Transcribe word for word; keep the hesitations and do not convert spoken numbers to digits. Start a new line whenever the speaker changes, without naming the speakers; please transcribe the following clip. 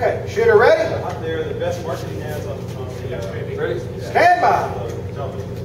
Okay, shooter ready?
Out there, the best marketing ads on, on the uh,
Stand by.
television.